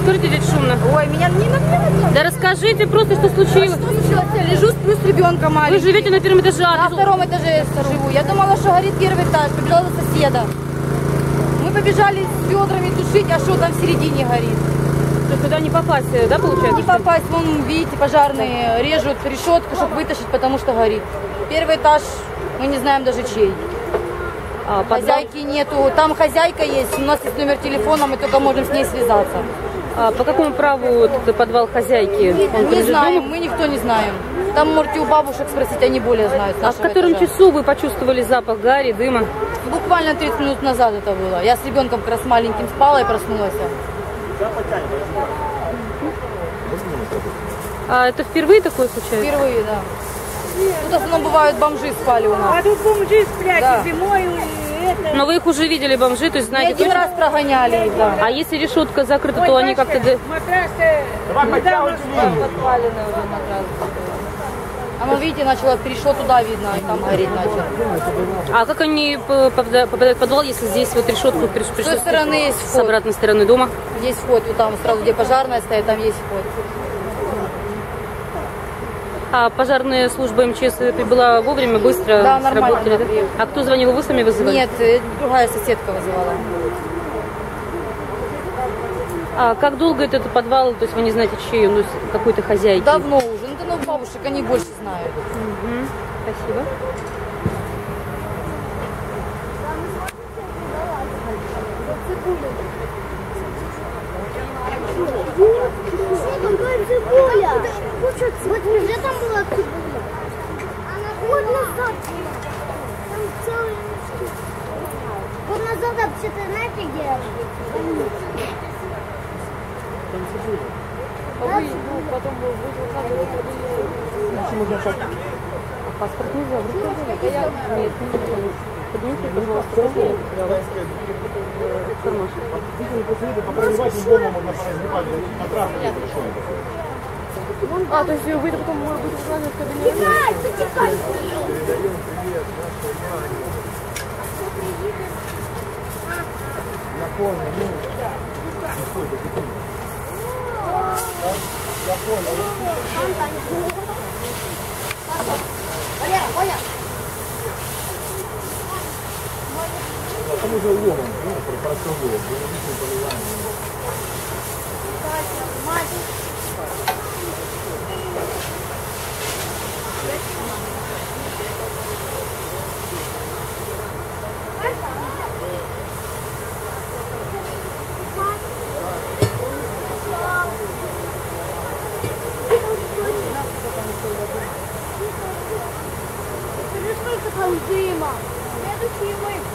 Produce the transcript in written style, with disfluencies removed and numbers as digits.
Скажите, здесь шумно. Ой, меня не надо. Да расскажите просто, что случилось. Что случилось? Я лежу, сплю с ребенком Вы маленьким. живете на первом этаже. На втором этаже живу. Я думала, что горит первый этаж. Побежала до соседа. Мы побежали с ведрами тушить, а что там в середине горит? То есть туда не попасть, да, получается? Не попасть. Вон, видите, пожарные режут решетку, чтобы вытащить, потому что горит. Первый этаж, мы не знаем даже чей. Хозяйки нету. Там хозяйка есть, у нас есть номер телефона, мы только можем с ней связаться. По какому праву этот подвал хозяйки? Он Не знаем, мы никто не знаем. Там можете у бабушек спросить, они более знают. А в котором часу вы почувствовали запах гари, дыма? Буквально 30 минут назад это было. Я с ребенком как раз маленьким спала и проснулась. А это впервые такое случается? Впервые, да. Тут в основном бывают бомжи спали у нас. А тут бомжи спрячут Да. зимой и это. Но вы их уже видели, бомжи, то есть И знаете один точно? раз прогоняли их, да. А если решетка закрыта, Ой, то они Машка, как-то... матрасы недавно спали. Подпалены уже матрасы. А ну видите, начало перешло туда, видно, и там гореть начало. А как они попадают в подвал, если здесь вот решетку пришлось С той стороны есть с вход. обратной стороны дома? Есть вход, вот там сразу, где пожарная стоит, там есть вход. А пожарная служба МЧС прибыла вовремя, быстро Да, нормально сработали? она приехала. А кто звонил? Вы сами вызывали? Нет, другая соседка вызывала. А как долго этот подвал, то есть вы не знаете, чей он, какой-то хозяйки? Давно уже, ну это новых бабушек, они больше знают. Мгм. Спасибо. Какая цибуля? Вот где там была цибуля? Вот назад. Там целый... Вот назад, вообще-то, знаете, где? Паспорт нельзя в руку взять? Нет, нельзя. Поднимите, пожалуйста, руки. Кармашек. А, то есть вы потом, может быть, укладывать в кабинет? Текай, потекай. Я понял, я понял. Валера, Валя. Там уже ломом, просовывает, поливаем. Сколько там дыма? Следующий мы.